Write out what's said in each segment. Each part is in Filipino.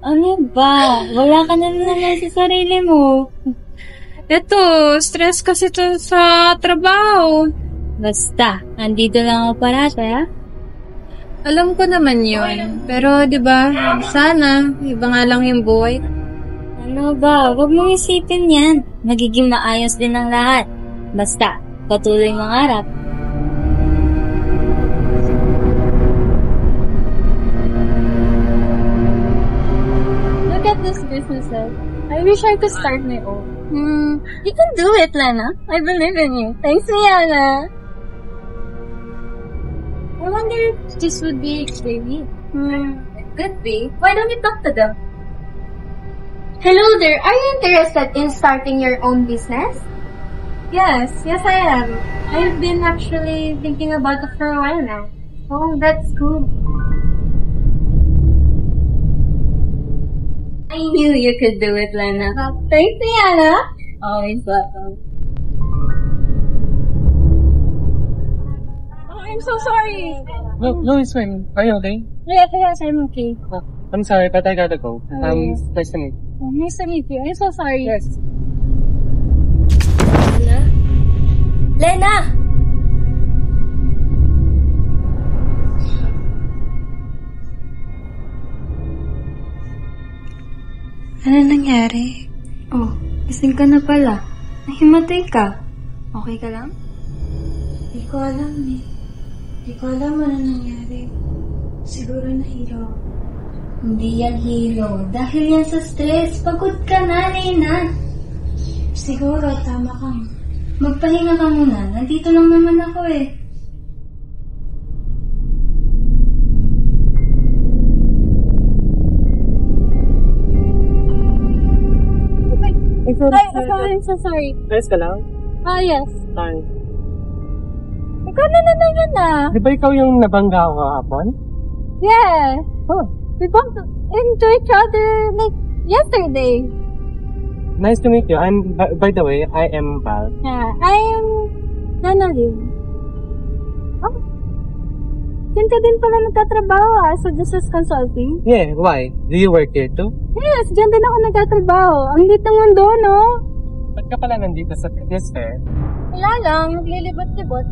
Ano ba? Wala ka na naman sa sarili mo. Eto, stress kasi to sa trabaho. Basta, nandito lang ako parate, ha? Alam ko naman yun. Pero, di ba, sana, iba nga lang yung buhay. Ano ba? Huwag mong isipin yan. Magiging maayos din ang lahat. Basta, patuloy mangarap. Look at this businesses. I wish I could start my own. You can do it, Lena. I believe in you. Thanks, Yana. I wonder if this would be Jamie. It could be. Why don't we talk to them? Hello there, are you interested in starting your own business? Yes, I am. I've been actually thinking about it for a while now. Oh, that's cool. I knew you could do it, Lena. Thanks, Yana. Always welcome. I'm so sorry. No, it's fine. Are you okay? Yes, I'm okay. I'm sorry, but I gotta go. yes. Nice to meet you. Nice to meet you. I'm so sorry. Yes. Lena! Ano nangyari? Oh, gising ka na pala. Nahimatay ka. Okay ka lang? Hindi ko alam eh. Hindi ko alam ano nangyari. Siguro nahilo. Hindi yan hilo. Dahil yan sa stress. Pagod ka na, Lena. Siguro, tama ka. Magpahinga ka muna. Nandito lang naman ako eh. I'm so sorry. Ayos ka lang? Yes. Sorry. Ikaw na naman na. Di ba ikaw yung nabangga ako kahapon? Yeah. Oh. We bumped into each other like yesterday. Nice to meet you. And by the way, I am Val. Yeah, I'm Nanalyn. Oh. Diyan ka din pala nagtatrabaho sa business consulting? Yeah, why? Do you work here too? Yes, diyan din ako nagtatrabaho. Ang lit ng mundo, no? Ba't ka pala nandito sa fitness fair? Wala lang, naglilibot-libot.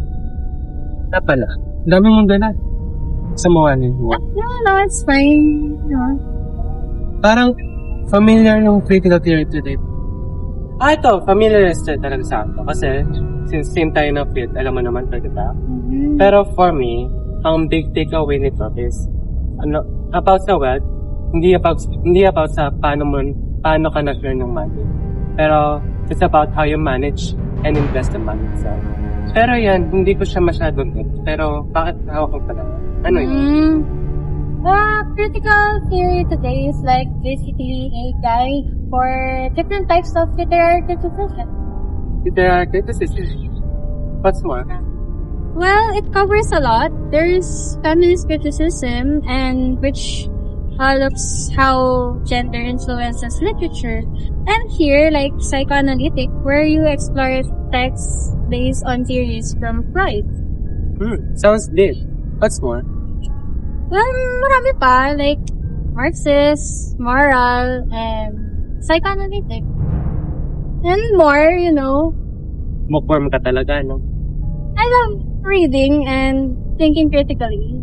Na pala. Dami mong dala. Samawanin mo. No, it's fine. No. Parang familiar yung critical theory today. Ito, familiar talaga sa akin. Kasi, since same tayo na fit, alam mo naman talaga. Mm-hmm. Pero for me, ang big takeaway nito is, about sa wealth, hindi about sa paano ka nag-earn ng money. Pero, it's about how you manage and invest the money itself. Pero yan, hindi ko siya masyadong hit. Pero, bakit hawak ko pala? Ano yun? The critical theory today is like basically a guide for different types of literary criticism. Literary criticism? What's more? Well, it covers a lot. There's feminist criticism, and which looks how gender influences literature. And here, like psychoanalytic, where you explore texts based on theories from Freud. Sounds deep. What's more? Well, marami pa, like Marxist, moral, and psychoanalytic. And more, you know. Bookworm ka talaga, no? I love reading and thinking critically.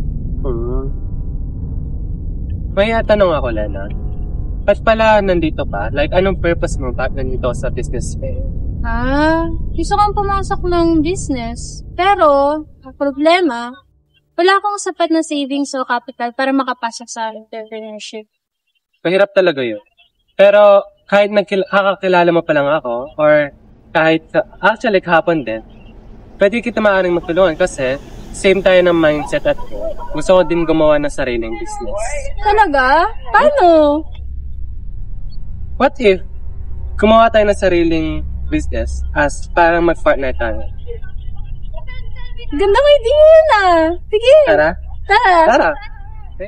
May tanong ako, Lena. Ba't pala nandito pa? Like, anong purpose mo? Ba't nandito sa business fair? Gusto kong pumasok ng business. Pero, ang problema, wala akong sapat na savings o capital para makapasok sa entrepreneurship. Mahirap talaga yun. Pero, kahit kakakilala mo pa lang ako, or kahit, actually, kahapon din, pwede kita maaaring matulungan kasi same tayo ng mindset at gusto ko din gumawa ng sariling business. Talaga? Paano? What if gumawa tayo ng sariling business as parang mag-partner tayo? Gandang idea na! Sige! Tara? Tara! Okay.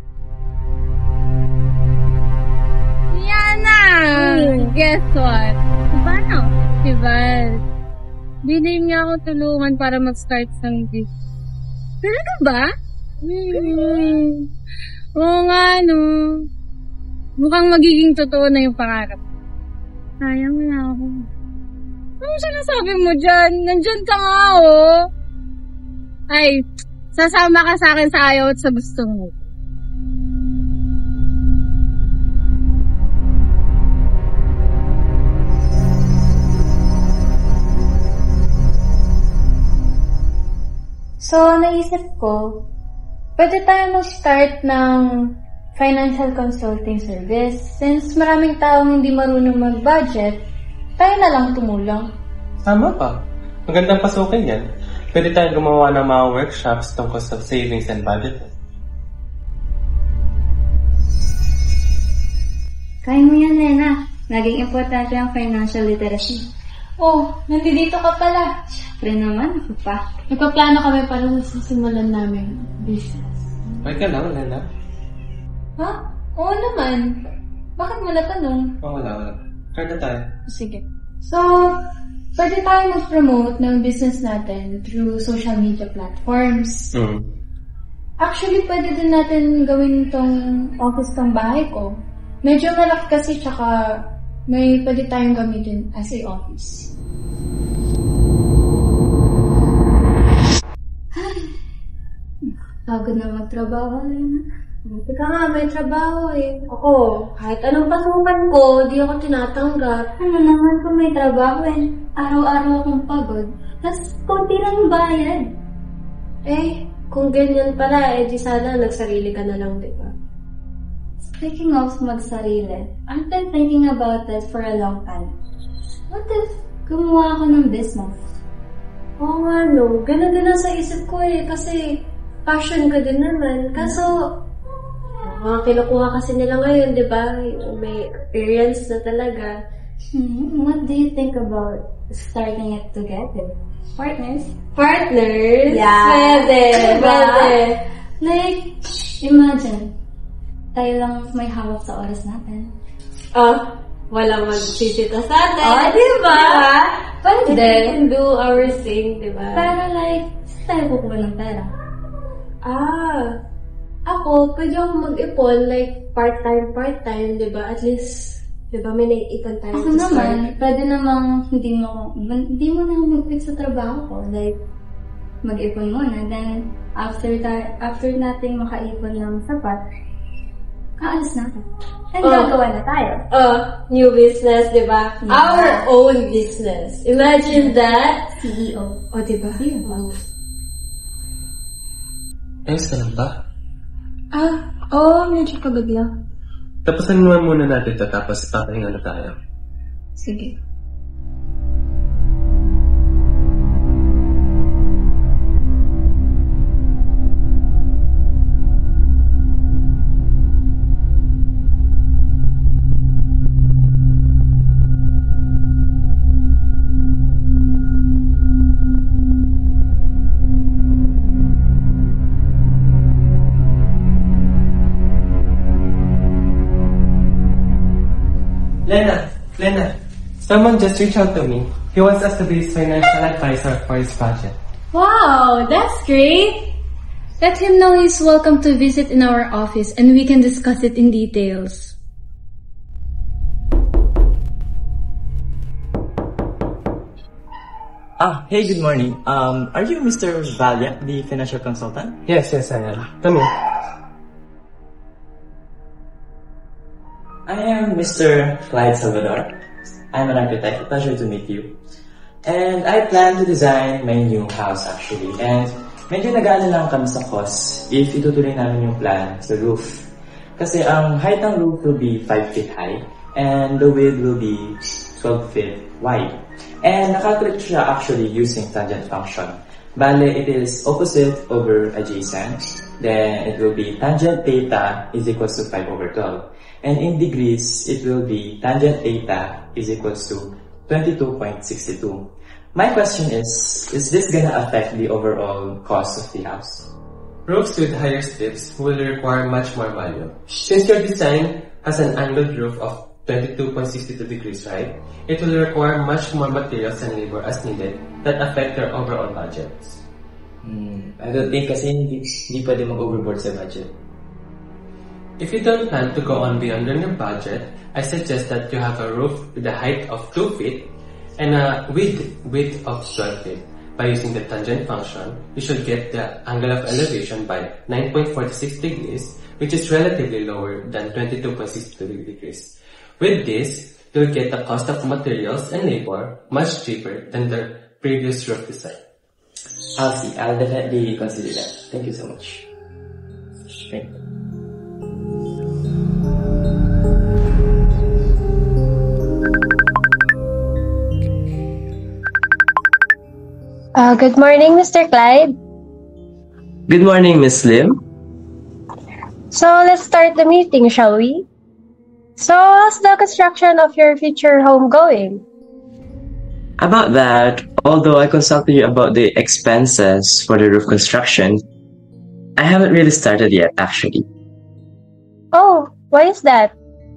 Yana! Guess what? Paano? Diba? Bilhin niya ako tulungan para mag-start ng business. Talaga ba? Oo nga, no. Mukhang magiging totoo na yung pangarap. Sayang na ako. Anong sinasabi mo dyan? Nandyan ka nga, oh. Ay, sasama ka sa akin sa ayaw at sa gusto mo. So, naisip ko, pwede tayo mag-start ng financial consulting service. Since maraming taong hindi marunong mag-budget, tayo na lang tumulong. Tama pa. Magandang pasukin yan. Pwede tayong gumawa ng mga workshops tungkol sa savings and budget. Kaya mo yan, Lena. Naging importante ang financial literacy. Oh, nandito ka pala. Siyempre naman, ako pa. Nagpaplano kami para sa simulan namin business. Okay ka lang, Lena? Ha? Oo naman. Bakit mo natanong? Wala. Kaya na tayo. Sige. So, pwede tayo mag-promote ng business natin through social media platforms. Actually, pwede din natin gawin tong office tong bahay ko. Medyo malaki kasi tsaka may pwede tayong gamitin as a office. Pagod na magtrabaho, Lena. Buti ka nga, may trabaho eh. Ako, kahit anong pasukan ko, di ako tinatanggap. Ano naman kung may trabaho eh. Araw-araw akong pagod. Tapos, konti lang yung bayad. Eh, kung ganyan pala, eh di sana nagsarili ka na lang, di ba? Speaking of magsarili, I've been thinking about that for a long time. What if gumawa ako ng business? Oo nga, no. Ganun din ang sa isip ko eh. Kasi, passion ko din naman. Kaso, mga kinukuha kasi nila ngayon, di ba? May experience na talaga. What do you think about starting it together? Partners? Partners? Yeah. Pwede. Diba? Pwede. Like, imagine, tayo lang may hawak sa oras natin. Walang magsisita sa atin. Diba? Pwede. We can do our thing, di ba? Pero like, tayo kukuha ng pera. Ako, pwede ako mag-ipon, like, part-time, di ba? At least, di ba, may naiipon tayo Ako naman, pwede namang hindi mo na ako mag-quit sa trabaho ko. Like, mag-ipon muna. Then, after nating makaipon ng sapat, aalis natin. And gagawa na tayo. New business, di ba? Yeah. Our own business. Imagine that. CEO. Di ba? Ayos ka lang ba? Medyo pagod lang. Tapusin naman muna natin ito tapos papahinga na tayo. Sige. Lena, someone just reached out to me. He wants us to be his financial advisor for his budget. Wow, that's great. Let him know he's welcome to visit in our office and we can discuss it in details. Hey, good morning. Are you Mr. Valiant, the financial consultant? Yes, I am. Come in. I am Mr. Clyde Salvador. I'm an architect. Pleasure to meet you. And I plan to design my new house actually. And medyo nag-aano lang kami sa cost if itutuloy namin yung plan sa roof. Kasi ang height ng roof will be 5 feet high and the width will be 12 feet wide. And nakalculate siya actually using tangent function. Bale, it is opposite over adjacent. Then it will be tangent theta is equals to 5 over 12. And in degrees, it will be tangent theta is equals to 22.62. My question is this gonna affect the overall cost of the house? Roofs with higher slips will require much more value. Since your design has an angled roof of 22.62 degrees, right? It will require much more materials and labor as needed that affect your overall budget. I don't think kasi hindi pwede mag-overboard sa budget. If you don't plan to go on beyond your budget, I suggest that you have a roof with a height of 2 feet and a width of 12 feet. By using the tangent function, you should get the angle of elevation by 9.46 degrees, which is relatively lower than 22.62 degrees. With this, you'll get the cost of materials and labor much cheaper than the previous roof design. I'll see. I'll definitely consider that. Thank you so much. Thank you. Good morning, Mr. Clyde. Good morning, Miss Lim. So let's start the meeting, shall we? So how's the construction of your future home going? About that, although I consulted you about the expenses for the roof construction, I haven't really started yet, actually. Oh, why is that?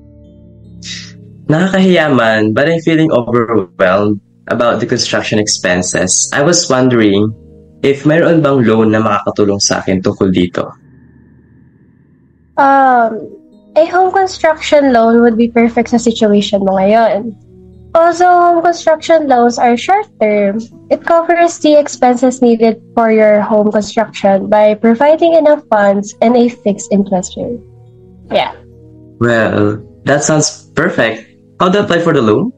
Nakakahiya man, but I'm feeling overwhelmed about the construction expenses. I was wondering if mayroon bang loan na makakatulong sa akin tungkol dito. A home construction loan would be perfect sa situation mo ngayon. Also, home construction loans are short-term. It covers the expenses needed for your home construction by providing enough funds and a fixed interest rate. Yeah. Well, that sounds perfect. How do I apply for the loan?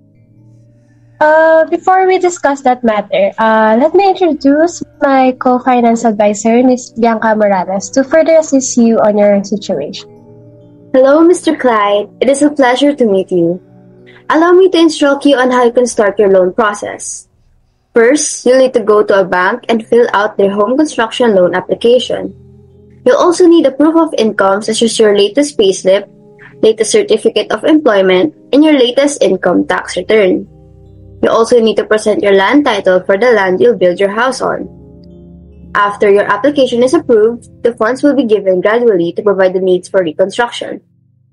Before we discuss that matter, let me introduce my co-finance advisor, Ms. Bianca Morales, to further assist you on your situation. Hello, Mr. Clyde. It is a pleasure to meet you. Allow me to instruct you on how you can start your loan process. First, you'll need to go to a bank and fill out their home construction loan application. You'll also need a proof of income such as your latest payslip, latest certificate of employment, and your latest income tax return. You also need to present your land title for the land you'll build your house on. After your application is approved, the funds will be given gradually to provide the needs for reconstruction.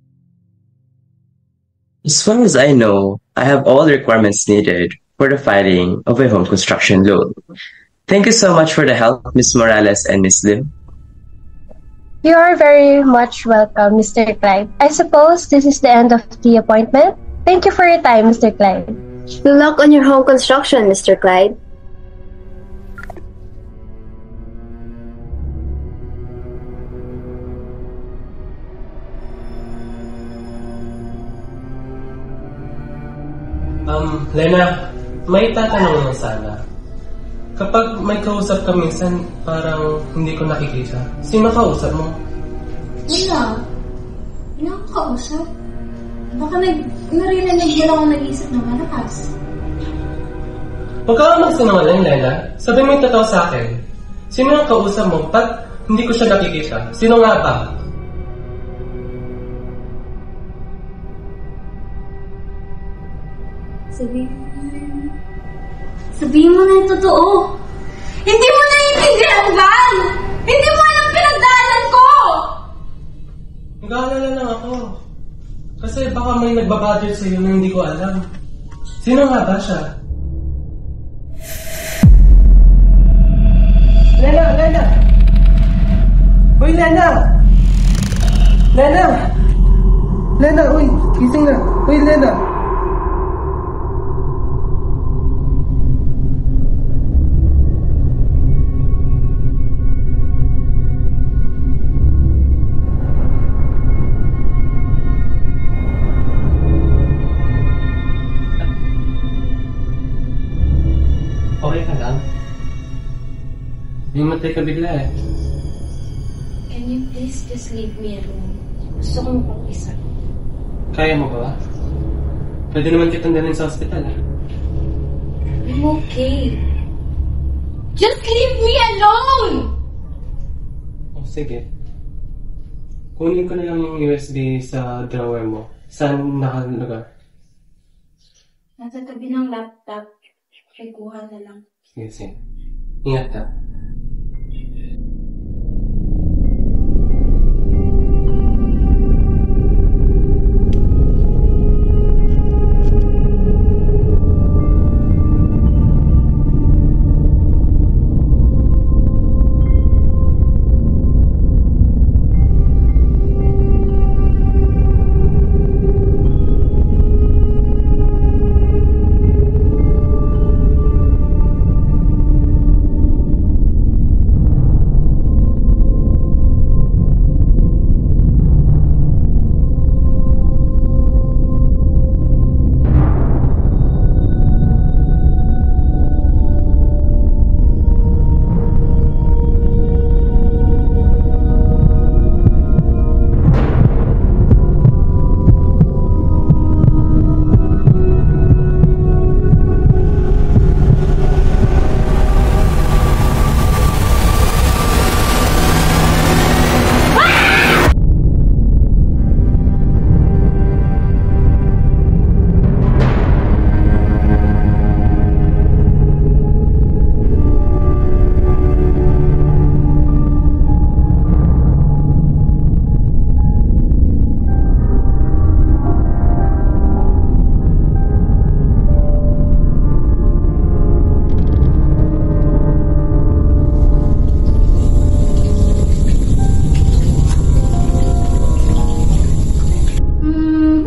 As far as I know, I have all the requirements needed for the filing of a home construction loan. Thank you so much for the help, Ms. Morales and Ms. Lim. You are very much welcome, Mr. Clyde. I suppose this is the end of the appointment. Thank you for your time, Mr. Clyde. Good luck on your home construction, Mr. Clyde. Lena, may tatanong lang sana. Kapag may kausap ka minsan, parang hindi ko nakikita. Sino kausap mo? Wala. Wala akong kausap. Baka narinig mo lang ako nag-iisip ng malakas. Huwag ka magsinungaling, Lena. Sabi mo yung totoo sa akin. Sino ang kausap mo? Ba't hindi ko siya nakikita? Sino nga ba? Sabihin mo na yung totoo. Hindi mo naiintindihan, Val! Hindi mo alam pinagdaanan ko! Nag-aalala lang ako. Kasi baka may nagbabudget sa'yo na hindi ko alam. Sino nga ba siya? Lena! Lena! Uy, Lena! Lena! Lena, uy! Gising na! Uy, Lena! Okay ka lang? Himatay ka bigla eh. Can you please just leave me alone? Gusto kong mag-isa. Kaya mo ba? Pwede naman kitang dalhin sa hospital ah. I'm okay. Just leave me alone! Oh, sige. Kunin ko na lang yung USB sa drawer mo. Saan nakalagay? Nasa tabi ng laptop. Kuha na lang. Sige, sige. Ingat ka.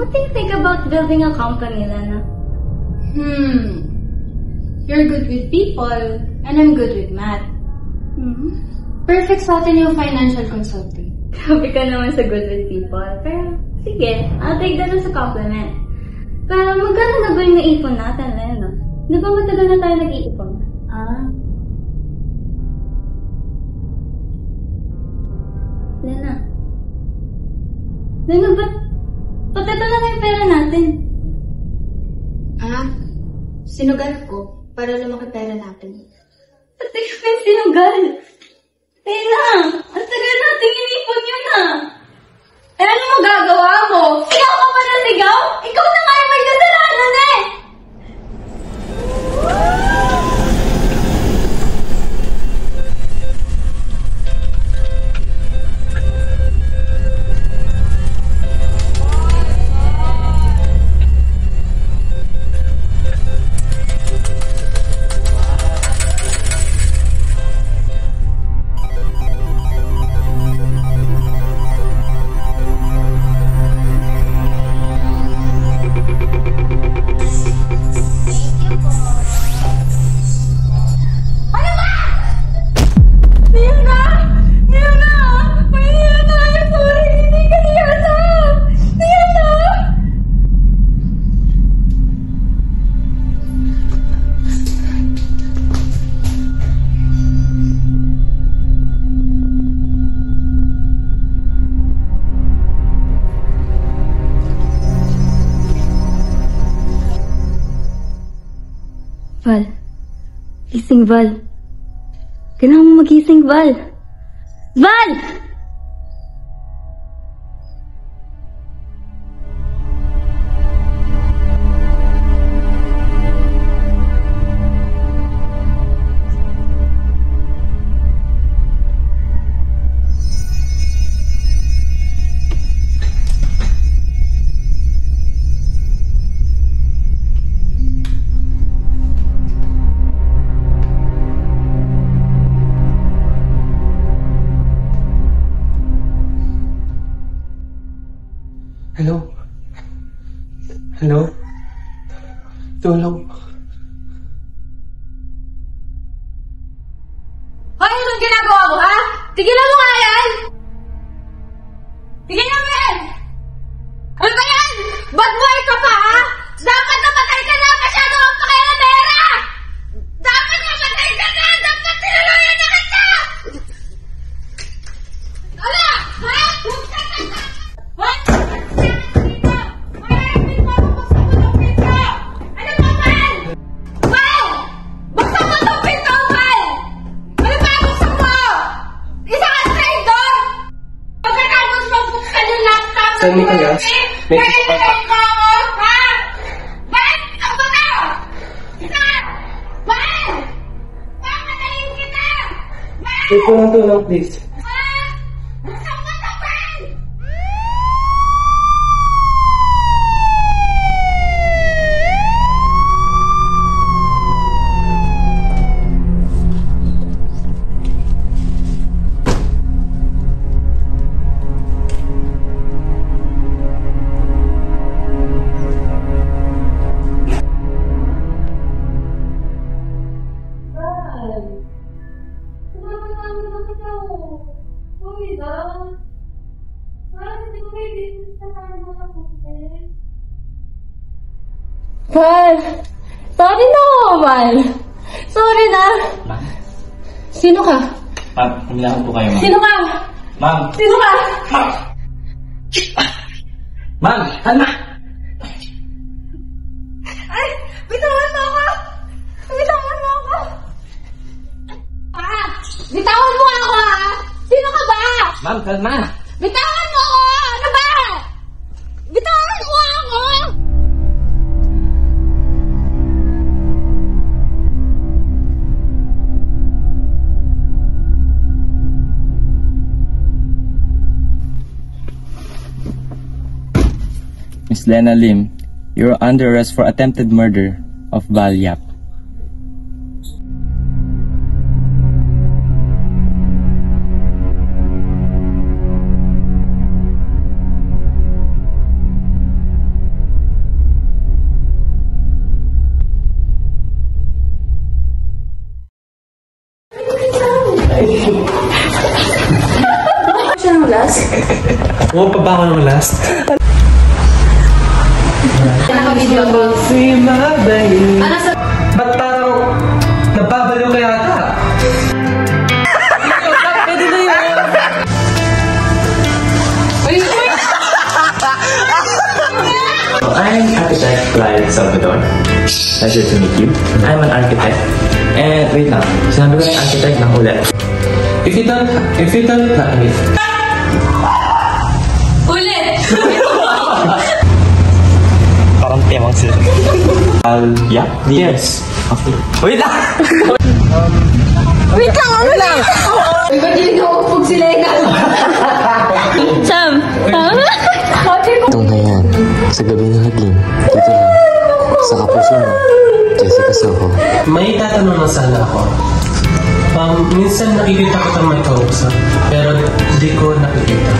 What do you think about building a company, Lena? You're good with people, and I'm good with math. Perfect sa atin yung financial consulting. Grabe ka naman sa good with people. Pero, sige, I'll take that as a compliment. Pero magkano na ba yung naipon natin, Lena? Di ba matagal na tayo nag-iipon? Lena, ba't ito na yung pera natin? Sinugal ko para lumaki pera natin. Ba't ikaw yung sinugal? Lena, ang tagal natin inipon yun ano magagawa mo? Sigaw ka pa ng sigaw? Ikaw na nga yung may kasalanan Val. Gising, Val. Kailangan mo magising, Val. Val! Hello? Hello? Tulong. Hoy, anong ginagawa mo, ha? Tigilan mo nga yan! Tigilan mo yan! Ano ba yan? Bad boy ka pa, ha? Dapat napatay ka na! Masyado ang pakialamera! Dapat napatay ka na! Dapat tinuluyan na kita! Ano? Ha? Huwag ka na! Ha? Send me kaya? Make it tulong, please. Val! Sorry na, Val! Sorry na! Ma'am? Sino ka? Ma'am, humilangan po kayo, ma'am. Sino ka? Ma'am! Sino ka? Ma'am! Ma'am! Kalma! Ay! Bitawan mo ako! Bitawan mo ako! Bitawan mo ako, ha? Sino ka ba? Ma'am, kalma! Bitawan mo ako! Ano ba? Bitawan mo ako! Miss Lena Lim, you're under arrest for attempted murder of Val Yap. ba ako ng last? Naka-video ko. Ba't parang nababaliw ka yata? Pwede na yun! I'm architect Clyde Salvador. Pleasure to meet you. I'm an architect. And wait lang, sinabi ko na yung architect ng ulit. If you don't Ulit! Parang temang sila. Yeah? Yes. Okay. Wait lang! Wait lang, ano lang? Ba't yung nakupog sila Sam, Itong na yan, sa gabi ng haglim, dito lang, sa kapuso mo, Jessica Soho. May tatanong na sana ako. Minsan nakikita ko itong may kausap, pero di ko nakikita.